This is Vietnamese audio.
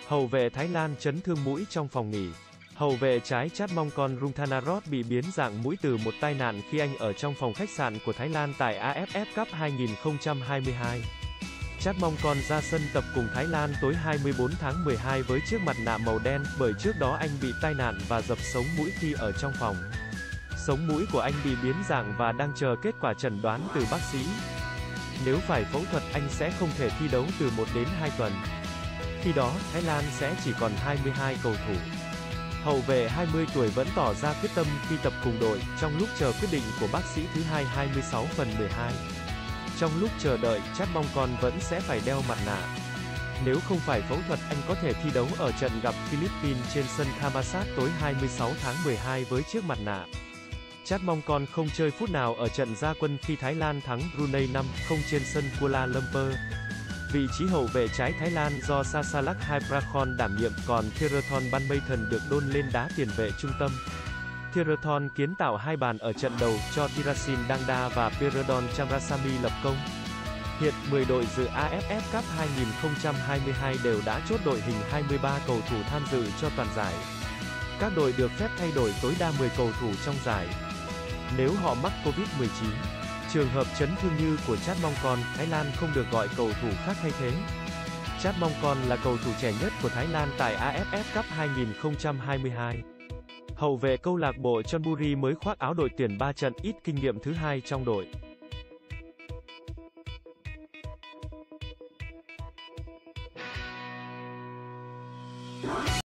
Hậu vệ Thái Lan chấn thương mũi trong phòng nghỉ. Hậu vệ trái Chatmongkol Rungthanarot bị biến dạng mũi từ một tai nạn khi anh ở trong phòng khách sạn của Thái Lan tại AFF Cup 2022. Chatmongkol ra sân tập cùng Thái Lan tối 24 tháng 12 với chiếc mặt nạ màu đen, bởi trước đó anh bị tai nạn và dập sống mũi khi ở trong phòng. Sống mũi của anh bị biến dạng và đang chờ kết quả chẩn đoán từ bác sĩ. Nếu phải phẫu thuật, anh sẽ không thể thi đấu từ 1 đến 2 tuần. Khi đó, Thái Lan sẽ chỉ còn 22 cầu thủ. Hậu vệ 20 tuổi vẫn tỏ ra quyết tâm khi tập cùng đội, trong lúc chờ quyết định của bác sĩ thứ hai 26/12. Trong lúc chờ đợi, Chatmongkol vẫn sẽ phải đeo mặt nạ. Nếu không phải phẫu thuật, anh có thể thi đấu ở trận gặp Philippines trên sân Thammasat tối 26 tháng 12 với chiếc mặt nạ. Chatmongkol không chơi phút nào ở trận ra quân khi Thái Lan thắng Brunei 5-0 trên sân Kuala Lumpur. Vị trí hậu vệ trái Thái Lan do Sasalak Hyprakhon đảm nhiệm, còn Thirathon Banmathon được đôn lên đá tiền vệ trung tâm. Thirathon kiến tạo 2 bàn ở trận đầu cho Thirasin Dangda và Perodon Chamrasamy lập công. Hiện, 10 đội dự AFF Cup 2022 đều đã chốt đội hình 23 cầu thủ tham dự cho toàn giải. Các đội được phép thay đổi tối đa 10 cầu thủ trong giải. Nếu họ mắc Covid-19, trường hợp chấn thương như của Chatmongkol, Thái Lan không được gọi cầu thủ khác thay thế. Chatmongkol là cầu thủ trẻ nhất của Thái Lan tại AFF Cup 2022. Hậu vệ câu lạc bộ Chonburi mới khoác áo đội tuyển 3 trận, ít kinh nghiệm thứ hai trong đội.